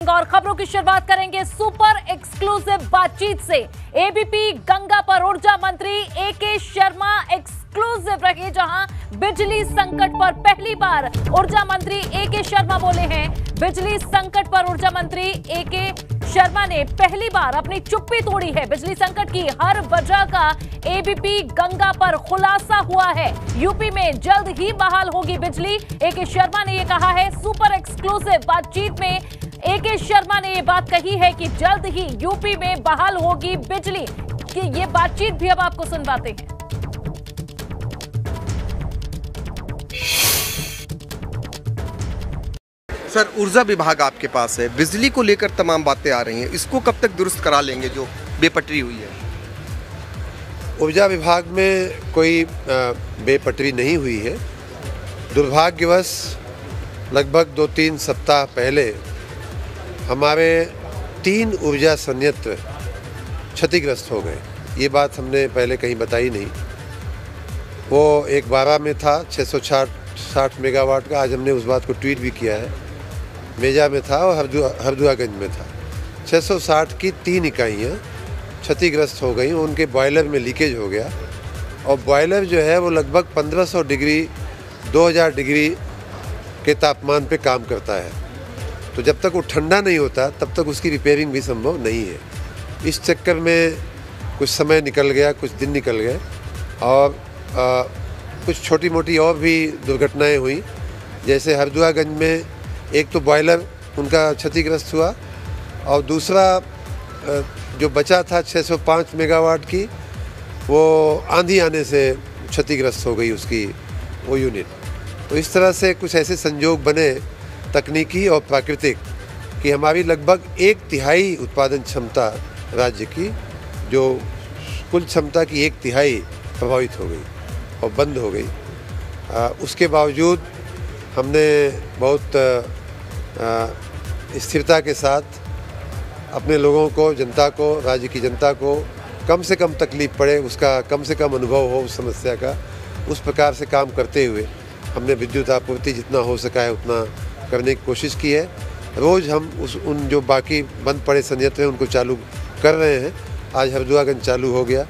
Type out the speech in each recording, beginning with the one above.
और खबरों की शुरुआत करेंगे सुपर एक्सक्लूसिव बातचीत से। एबीपी गंगा पर ऊर्जा मंत्री एके शर्मा एक्सक्लूसिव रहे, जहां बिजली संकट पर पहली बार ऊर्जा मंत्री एके शर्मा बोले हैं। बिजली संकट पर ऊर्जा मंत्री एके शर्मा ने पहली बार अपनी चुप्पी तोड़ी है। बिजली संकट की हर वजह का एबीपी गंगा पर खुलासा हुआ है। यूपी में जल्द ही बहाल होगी बिजली, एके शर्मा ने यह कहा है। सुपर एक्सक्लूसिव बातचीत में एके शर्मा ने यह बात कही है कि जल्द ही यूपी में बहाल होगी बिजली। कि ये बातचीत भी अब आपको सुनवाते हैं। सर, ऊर्जा विभाग आपके पास है, बिजली को लेकर तमाम बातें आ रही हैं, इसको कब तक दुरुस्त करा लेंगे जो बेपटरी हुई है? ऊर्जा विभाग में कोई बेपटरी नहीं हुई है। दुर्भाग्यवश लगभग 2-3 सप्ताह पहले हमारे 3 ऊर्जा संयंत्र क्षतिग्रस्त हो गए। ये बात हमने पहले कहीं बताई नहीं। वो एक 12 में था 660 मेगावाट का, आज हमने उस बात को ट्वीट भी किया है। मेजा में था और हरदुआगंज में था। 660 की 3 इकाइयाँ क्षतिग्रस्त हो गई। उनके बॉयलर में लीकेज हो गया और बॉयलर जो है वो लगभग 1500 डिग्री 2000 डिग्री के तापमान पे काम करता है। तो जब तक वो ठंडा नहीं होता तब तक उसकी रिपेयरिंग भी संभव नहीं है। इस चक्कर में कुछ समय निकल गया, कुछ दिन निकल गए और कुछ छोटी मोटी और भी दुर्घटनाएं हुई। जैसे हरदुआगंज में एक तो बॉयलर उनका क्षतिग्रस्त हुआ और दूसरा जो बचा था 605 मेगावाट की, वो आंधी आने से क्षतिग्रस्त हो गई उसकी वो यूनिट। तो इस तरह से कुछ ऐसे संजोग बने तकनीकी और प्राकृतिक कि हमारी लगभग 1/3 उत्पादन क्षमता राज्य की, जो कुल क्षमता की 1/3 प्रभावित हो गई और बंद हो गई। उसके बावजूद हमने बहुत स्थिरता के साथ अपने लोगों को, जनता को, राज्य की जनता को कम से कम तकलीफ पड़े, उसका कम से कम अनुभव हो उस समस्या का, उस प्रकार से काम करते हुए हमने विद्युत आपूर्ति जितना हो सका है उतना करने की कोशिश की है। रोज़ हम उन जो बाकी बंद पड़े संयंत्र हैं उनको चालू कर रहे हैं। आज हरदुआगंज चालू हो गया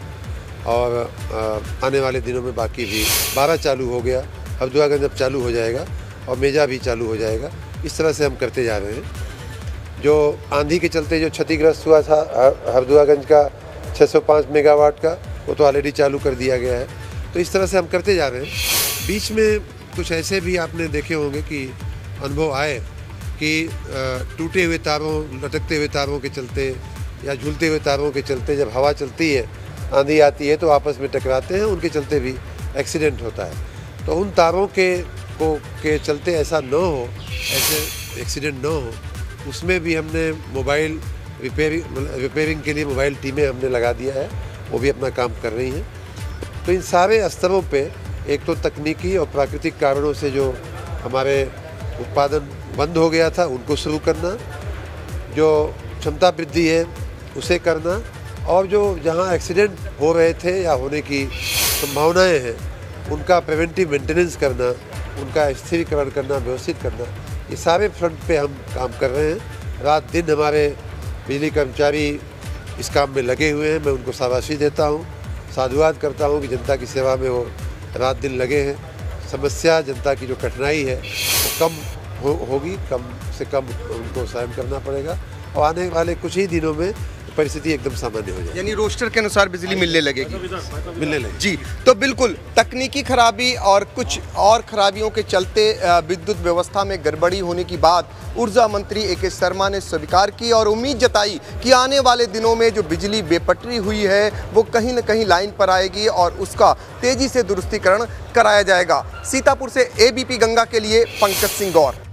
और आने वाले दिनों में बाकी भी 12 चालू हो गया। हरदुआगंज अब चालू हो जाएगा और मेजा भी चालू हो जाएगा। इस तरह से हम करते जा रहे हैं। जो आंधी के चलते जो क्षतिग्रस्त हुआ था हरदुआगंज का 605 मेगावाट का, वो तो ऑलरेडी चालू कर दिया गया है। तो इस तरह से हम करते जा रहे हैं। बीच में कुछ ऐसे भी आपने देखे होंगे कि अनुभव आए कि टूटे हुए तारों, लटकते हुए तारों के चलते या झूलते हुए तारों के चलते जब हवा चलती है, आंधी आती है तो आपस में टकराते हैं, उनके चलते भी एक्सीडेंट होता है। तो उन तारों के चलते ऐसा न हो, ऐसे एक्सीडेंट न हो, उसमें भी हमने मोबाइल रिपेयरिंग के लिए मोबाइल टीमें हमने लगा दिया है, वो भी अपना काम कर रही हैं। तो इन सारे स्तरों पे एक तो तकनीकी और प्राकृतिक कारणों से जो हमारे उत्पादन बंद हो गया था उनको शुरू करना, जो क्षमता वृद्धि है उसे करना, और जो जहां एक्सीडेंट हो रहे थे या होने की संभावनाएं हैं उनका प्रिवेंटिव मेंटेनेंस करना, उनका स्थिरीकरण करना, व्यवस्थित करना, ये सारे फ्रंट पे हम काम कर रहे हैं। रात दिन हमारे बिजली कर्मचारी इस काम में लगे हुए हैं। मैं उनको शाबाशी देता हूँ, साधुवाद करता हूँ कि जनता की सेवा में वो रात दिन लगे हैं। समस्या, जनता की जो कठिनाई है वो कम होगी, कम से कम उनको सहन करना पड़ेगा और आने वाले कुछ ही दिनों में परिस्थिति एकदम सामान्य हो जाएगी। यानी रोस्टर के अनुसार बिजली मिलने लगेगी। जी, तो बिल्कुल तकनीकी खराबी और कुछ और खराबियों के चलते विद्युत व्यवस्था में गड़बड़ी होने की बात ऊर्जा मंत्री एके शर्मा ने स्वीकार की और उम्मीद जताई कि आने वाले दिनों में जो बिजली बेपटरी हुई है वो कहीं न कहीं लाइन पर आएगी और उसका तेजी से दुरुस्तीकरण कराया जाएगा। सीतापुर से एबीपी गंगा के लिए पंकज सिंह गौर।